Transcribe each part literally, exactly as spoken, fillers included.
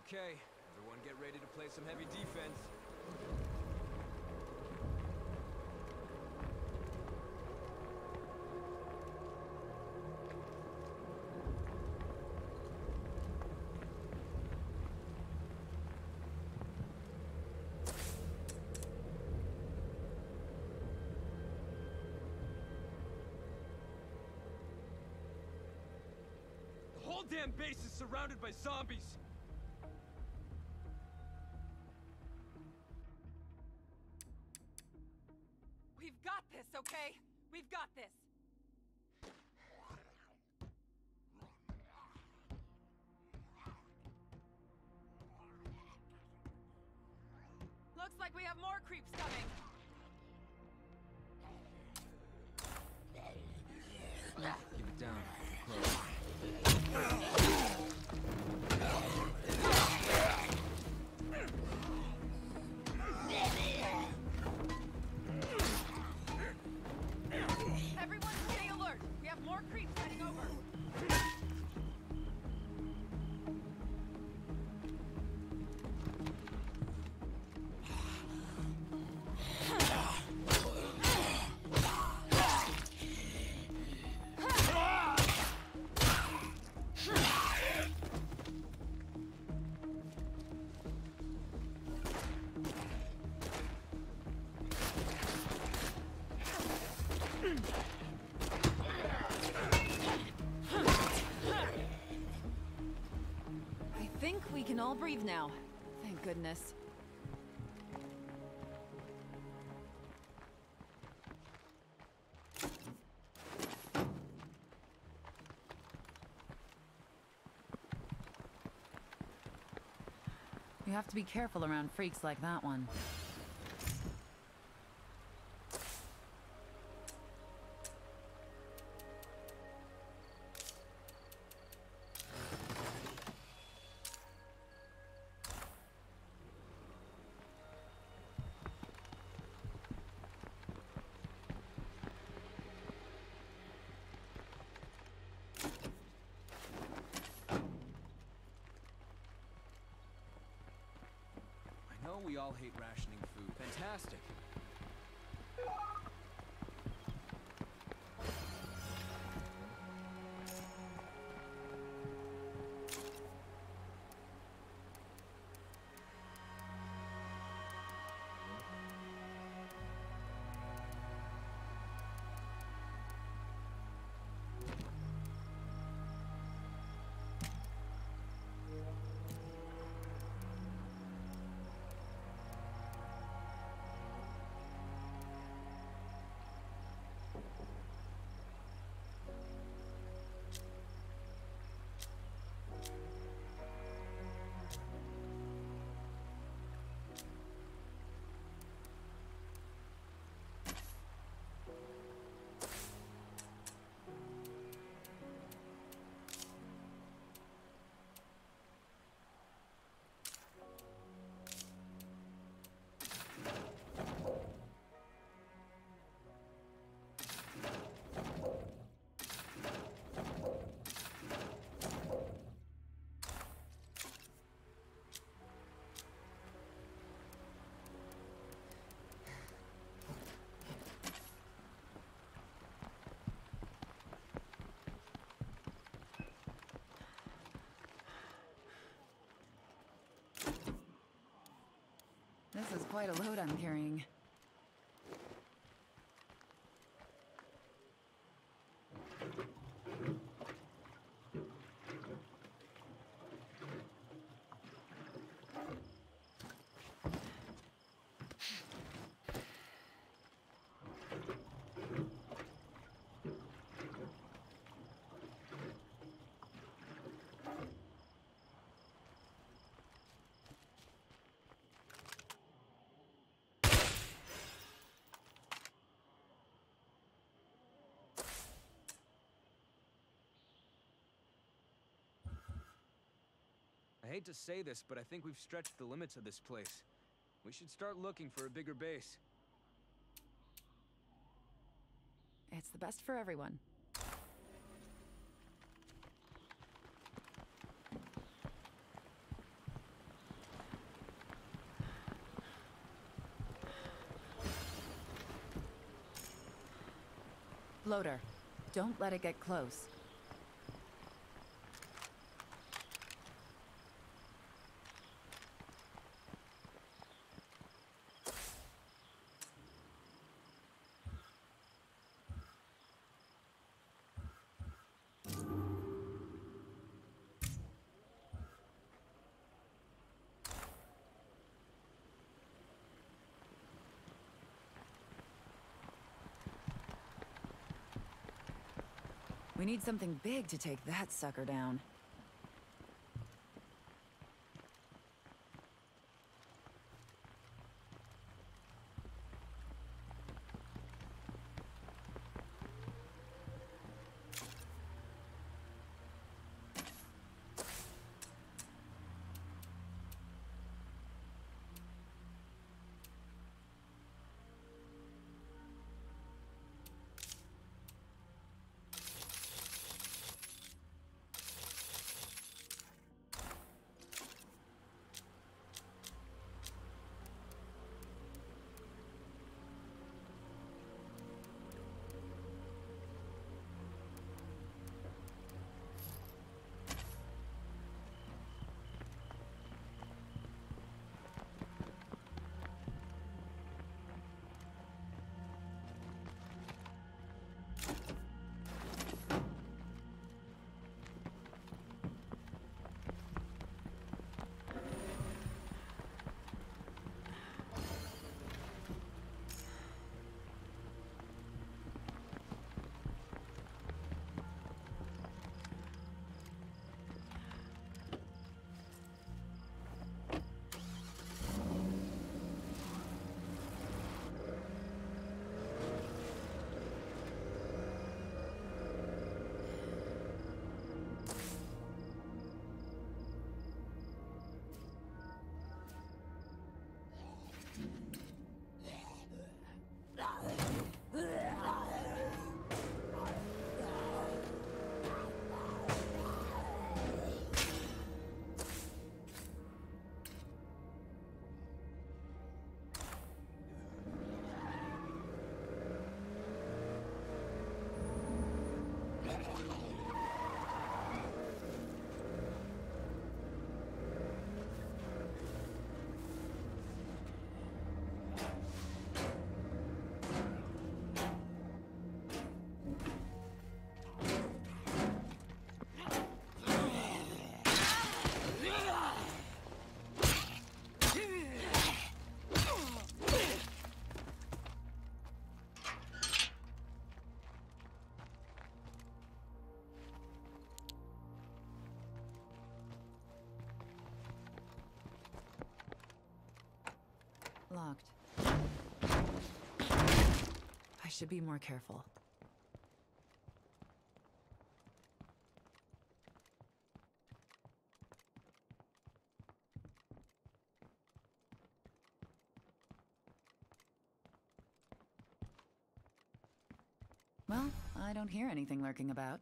Okay, everyone get ready to play some heavy defense. The whole damn base is surrounded by zombies! We've got this, okay? We've got this! Looks like we have more creeps coming! Keep it down. Close. Everyone stay alert! We have more creeps heading over! I think we can all breathe now. Thank goodness. You have to be careful around freaks like that one. I know we all hate rationing food. Fantastic. This is quite a load I'm carrying. I hate to say this, but I think we've stretched the limits of this place. We should start looking for a bigger base. It's the best for everyone. Floater. Don't let it get close. We need something big to take that sucker down. Locked. I should be more careful. Well, I don't hear anything lurking about.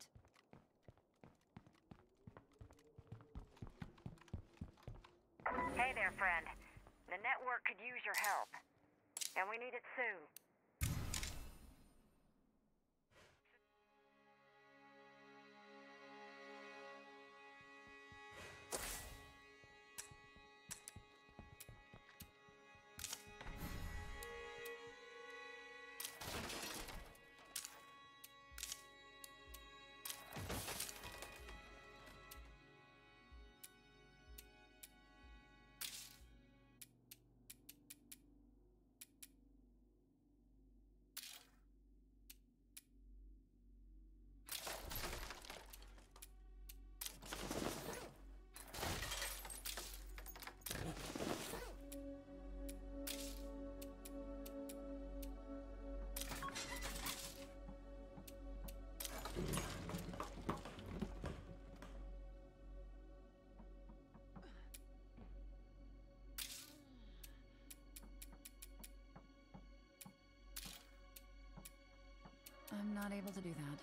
Hey there, friend. The network could use your help. And we need it soon. I'm not able to do that.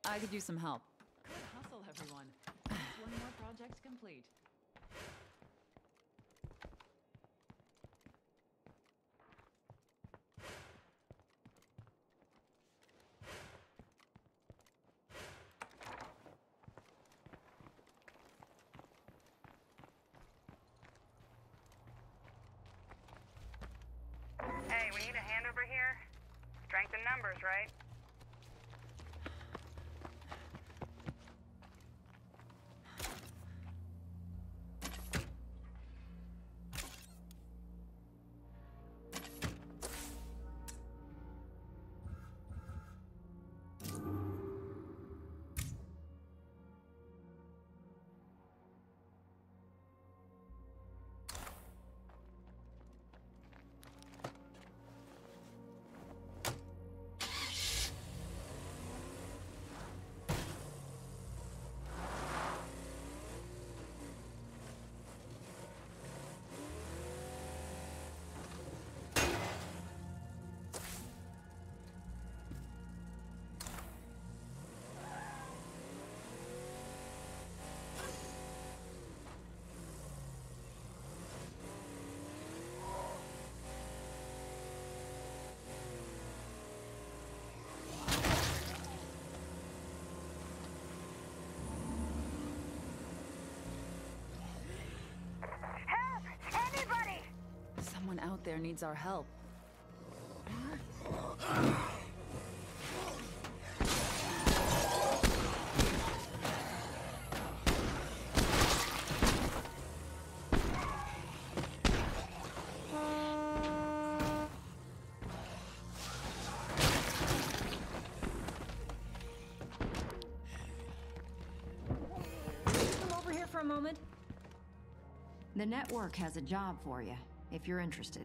I could use some help. Good hustle, everyone. Just one more project complete. Hey, we need a hand over here. Strength in numbers, right? Someone out there needs our help. Come over here for a moment. The network has a job for you, if you're interested.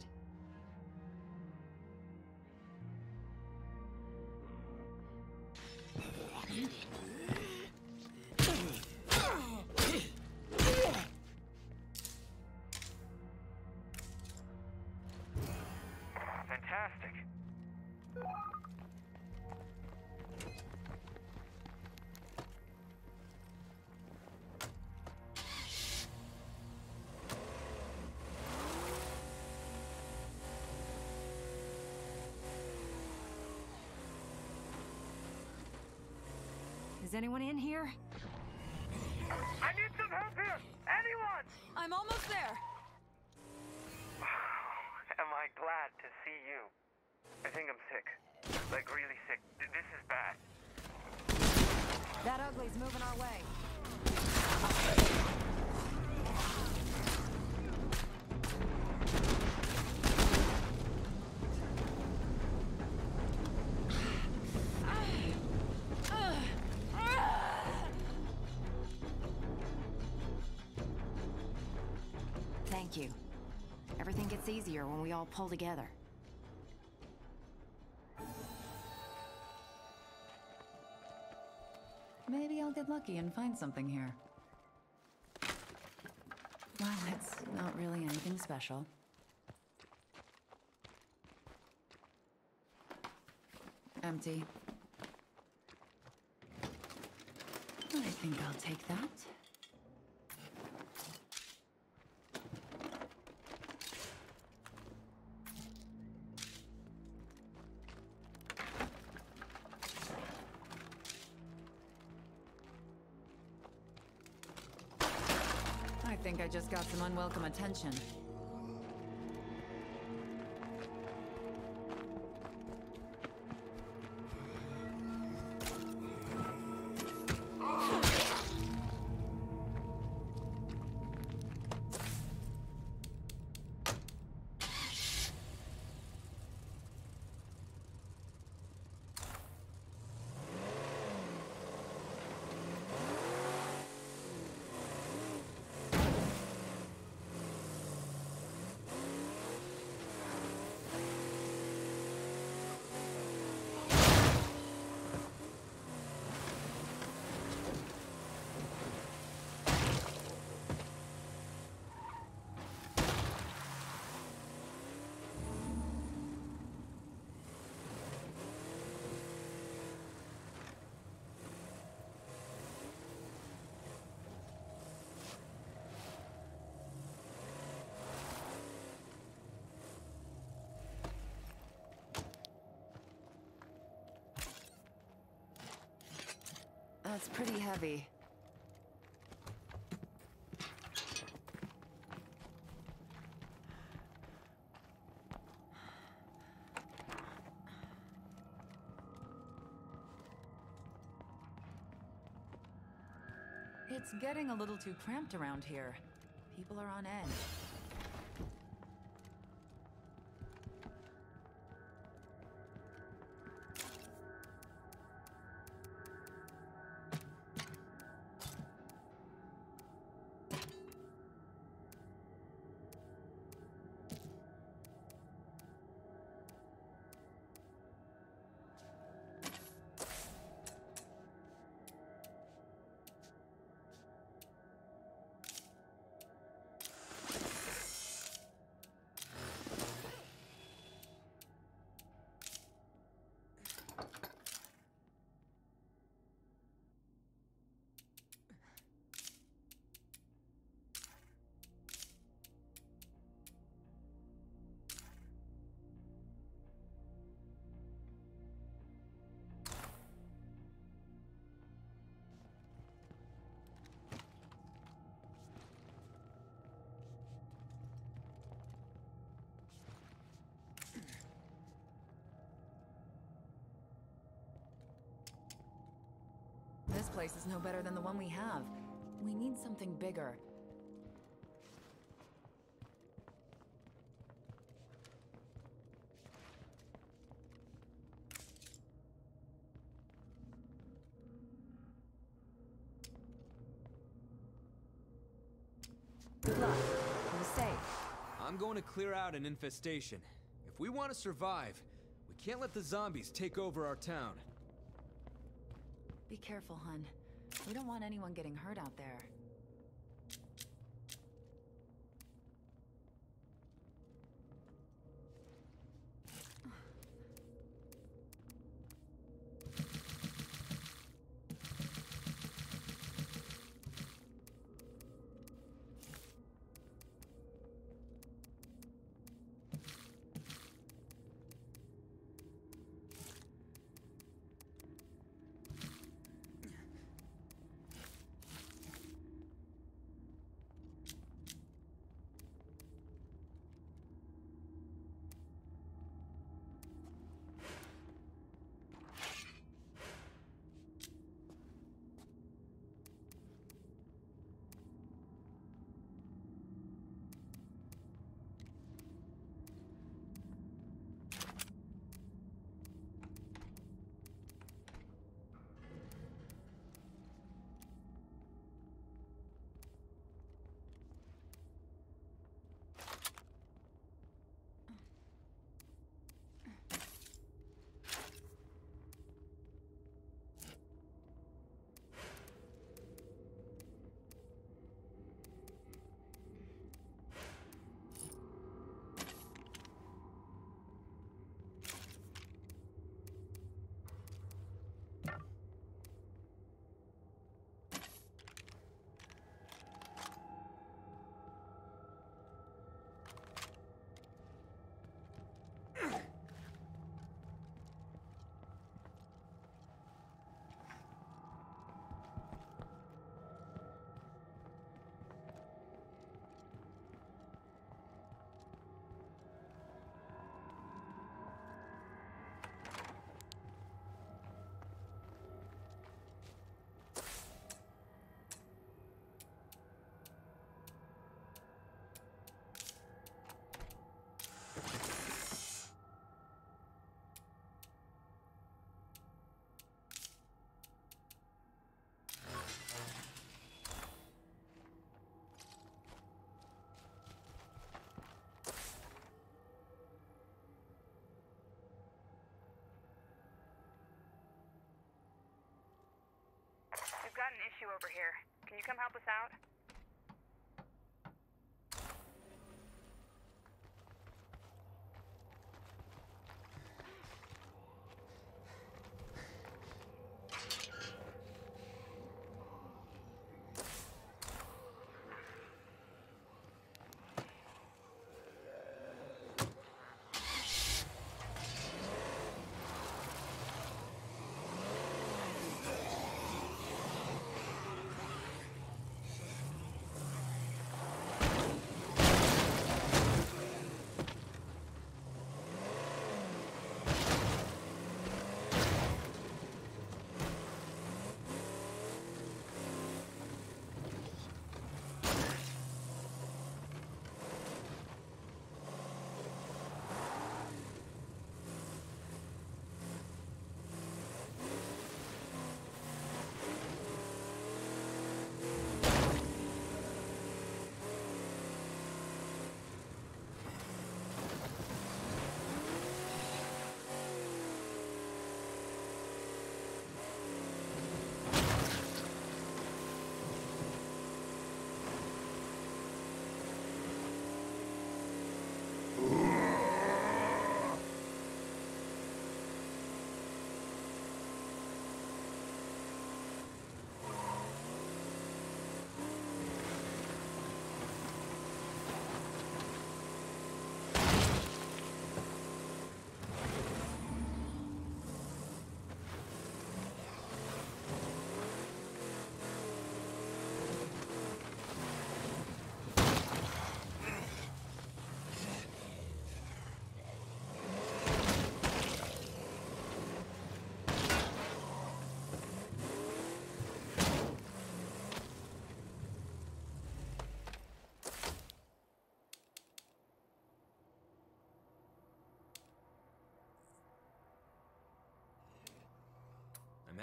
Fantastic. Is anyone in here? I need some help here! Anyone! I'm almost there. Am I glad to see you? I think I'm sick. Like, really sick. Th- This is bad. That ugly's moving our way. Thank you. Everything gets easier when we all pull together. Maybe I'll get lucky and find something here. Well, it's not really anything special. Empty. I think I'll take that. I think I just got some unwelcome attention. it's pretty heavy. It's getting a little too cramped around here. People are on edge. This place is no better than the one we have. We need something bigger. Good luck. Be safe. I'm going to clear out an infestation. If we want to survive, we can't let the zombies take over our town. Be careful, hun. We don't want anyone getting hurt out there. We've got an issue over here. Can you come help us out?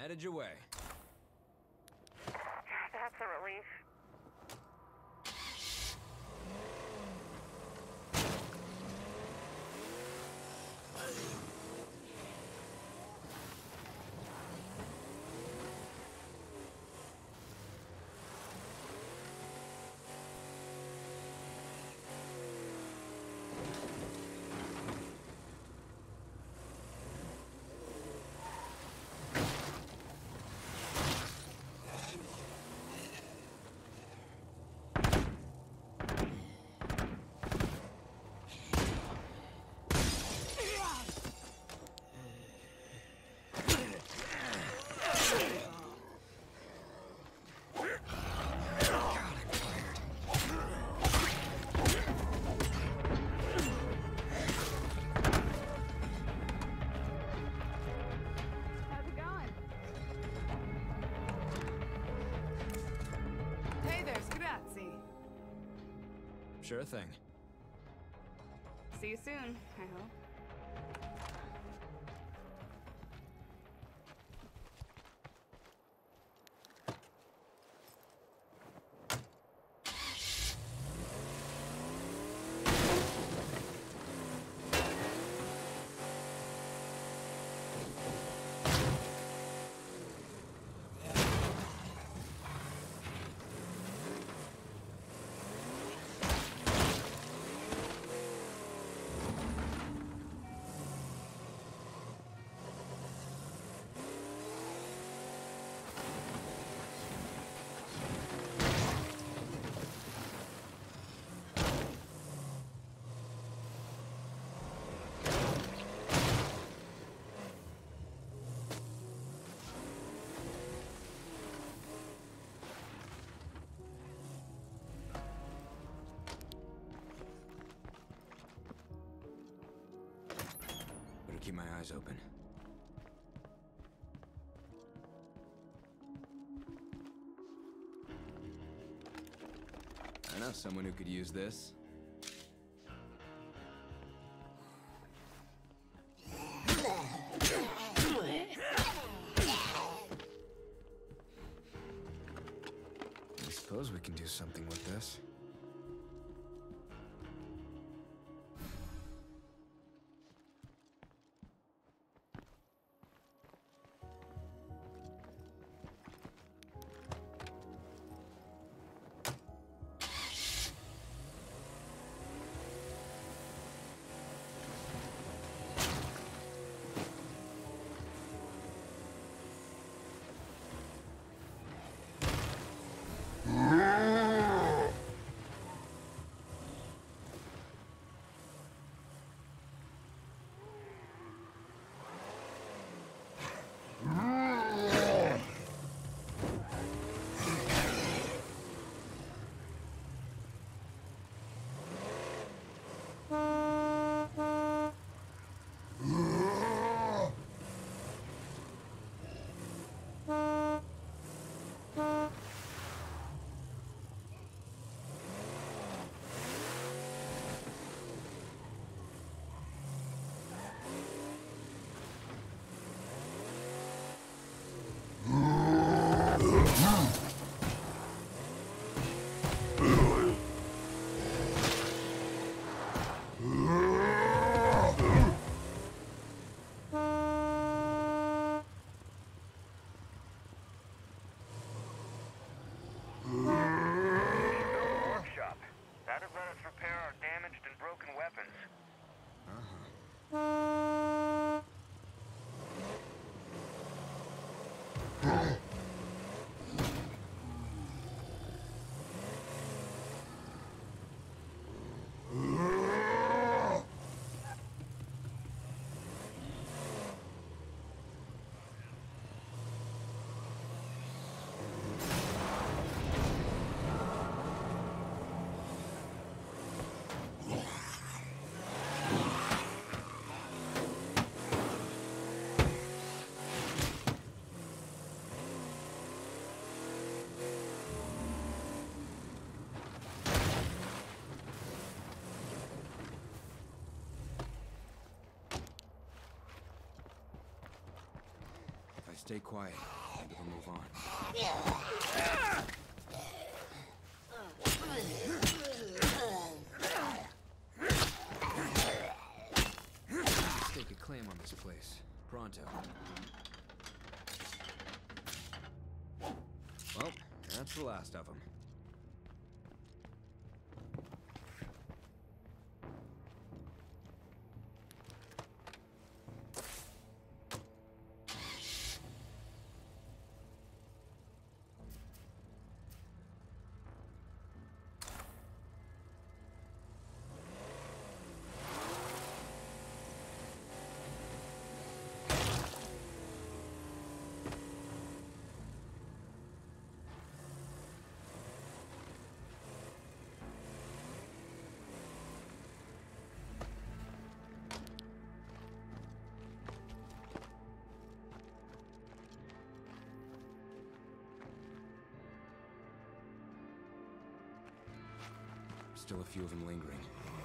headed your way. That's a relief. Sure thing. See you soon, I hope. Keep my eyes open. I know someone who could use this. I suppose we can do something with this. Stay quiet. Maybe they'll move on. Stake a claim on this place. Pronto. Well, that's the last of them. Still a few of them lingering.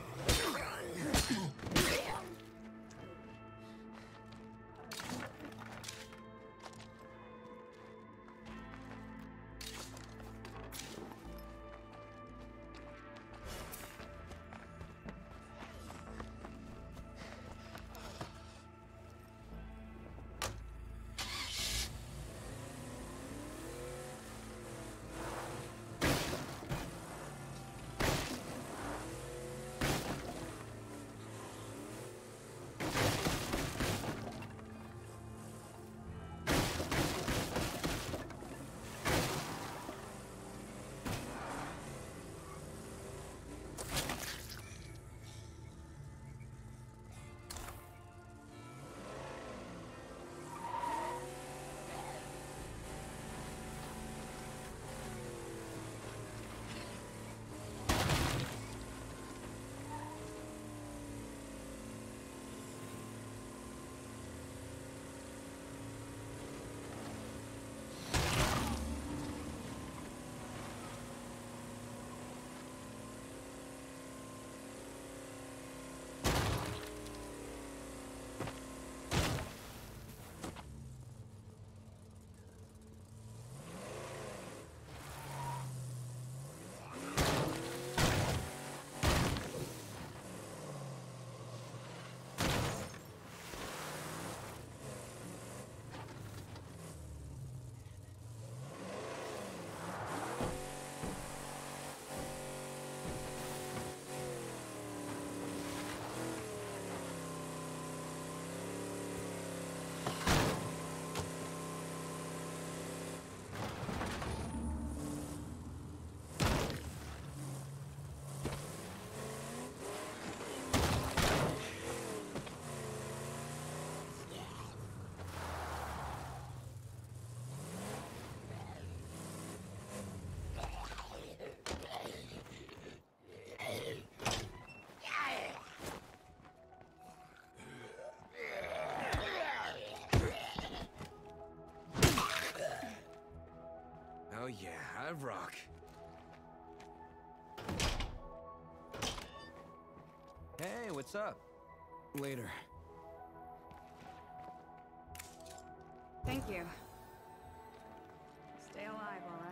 Oh yeah, I rock. Hey, what's up? Later. Thank you. Stay alive, all right?